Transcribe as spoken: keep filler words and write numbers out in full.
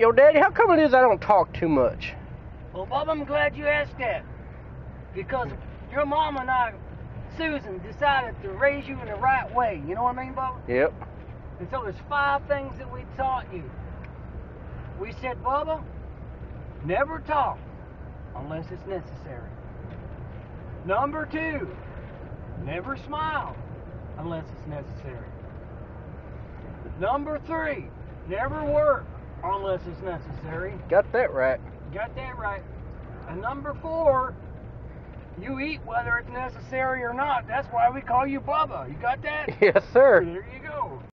Yo, Daddy, how come it is I don't talk too much? Well, Bob, I'm glad you asked that. Because your mom and I, Susan, decided to raise you in the right way. You know what I mean, Bubba? Yep. And so there's five things that we taught you. We said, Bubba, never talk unless it's necessary. Number two, never smile unless it's necessary. Number three, never work unless it's necessary. Got that right. Got that right. And number four, you eat whether it's necessary or not. That's why we call you Bubba. You got that? Yes, sir. There you go.